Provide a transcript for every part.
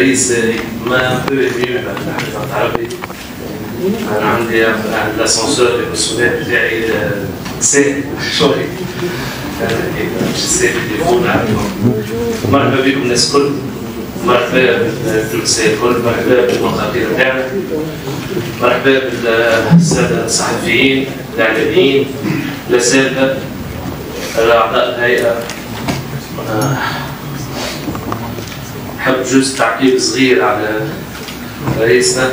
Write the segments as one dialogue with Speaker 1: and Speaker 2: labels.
Speaker 1: الرئيس ما بو ايمي بالحديث العربي. انا عندي الاسانسور البيرسونيل بتاعي ساهل شوي. مش ساهل التليفون عندهم. مرحبا بكم الناس الكل. مرحبا بالتونسية الكل، مرحبا بالمخاطرين بتاعنا. مرحبا بالسادة الصحفيين، الإعلاميين، الأساتذة، أعضاء الهيئة. نحب جوز تعقيب صغير على رئيسنا.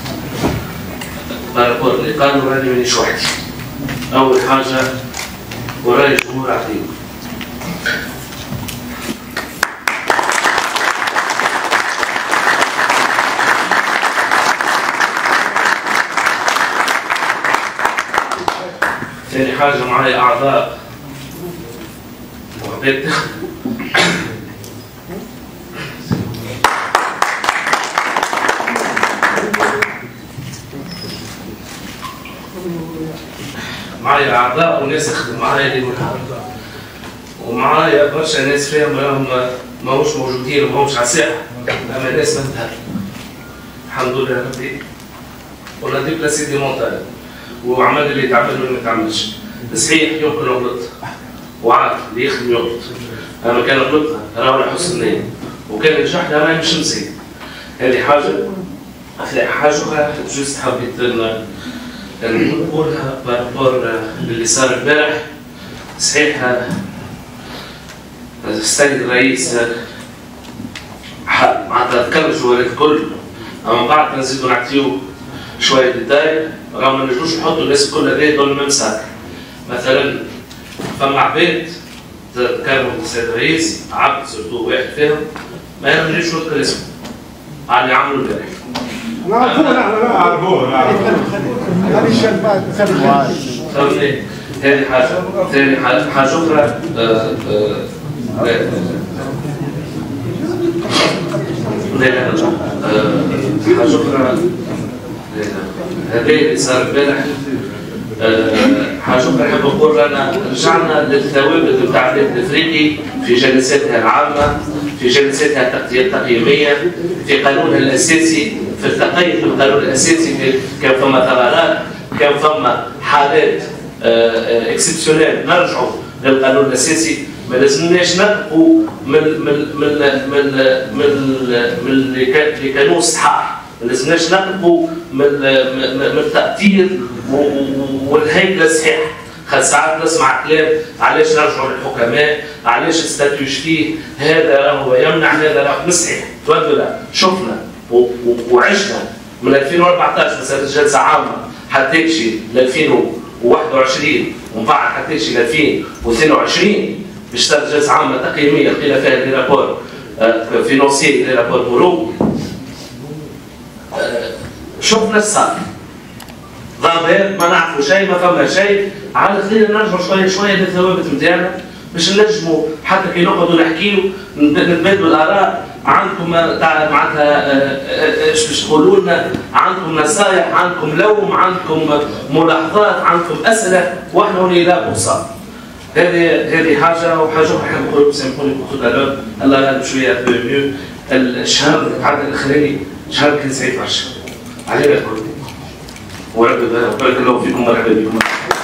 Speaker 1: بارابور اللي قالوا راني مانيش وحدي. أول حاجة وراي جمهور عظيم. ثاني حاجة معايا أعضاء وعباد معايا أعضاء وناس يخدم معايا ليل ونهار، ومعايا برشا ناس فيهم راهم ماهوش موجودين وماهوش على الساحة، أما ناس ما تهل. الحمد لله ربي ولا ديبلاسي دي مونتاج وعمل اللي يتعمل واللي ما يتعملش. صحيح يمكن نغلط وعاد اللي يخدم يغلط، أما كان غلطنا راهو على حسن نية وكان نجحنا راهي مش نسيت. هذه حاجة أخرى جوست حبيت نقولها بارابور للي صار البارح. صحيح السيد الرئيس معناتها ذكر الجوالات الكل، أما بعد نزيدو نعطيو شوية ديتاي، راهو ما نجموش نحطوا الناس الكل هذايا دون الميم ساك. مثلا فما عباد ذكرهم السيد الرئيس، عبد سورتو واحد فيهم ما ينجمش نذكر اسمه على اللي عملوا البارح. نعرفوه هذه حاجة. ثاني حاجة أخرى حاجة أخرى هذا اللي صار البارح. حاجة أخرى نحب نقول أنا رجعنا للثوابت بتاع الاتحاد الأفريقي في جلساتها العامة، في جلساتها التقييمية، في قانونها الأساسي، في التقييم بالقانون الأساسي. كان فما ثغرات، كان فما حالات اكسبسيونيل نرجعوا للقانون الأساسي. ما لازمناش نبقوا من اللي كانوا صحاح، ما لازمناش نبقوا من التأثير والهيكلة الصحيحة. خاطر ساعات نسمع كلام علاش نرجعوا للحكماء، علاش الستاتيو فيه هذا راهو يمنع هذا راهو صحيح. تفضل شفنا وعشنا من 2014 مسألة جلسة عامة حتى تمشي ل 2021 ومن بعد حتى تمشي ل 2022 باش تصير جلسة عامة تقييمية لقينا فيها دي رابور فينونسيي دي رابور بورو. شفنا الصار ضابط ما نعرفوا شيء، ما فما شيء. على خلينا نرجعوا شويه شويه للثوابت نتاعنا باش نجموا حتى كي نقعدوا نحكيوا نتبادلوا الاراء. عندكم معناتها ايش باش تقولوا لنا، عندكم نصائح، عندكم لوم، عندكم ملاحظات، عندكم اسئله، واحنا هنا لا بوصال. هذه حاجه. وحاجه اخرى نحب نقول لكم سامحوني كنت الله غالب شويه ميو. الشهر اللي تعدى الاخراني شهر كان سعيد برشا علينا الكل. وربي بارك الله فيكم، مرحبا بكم.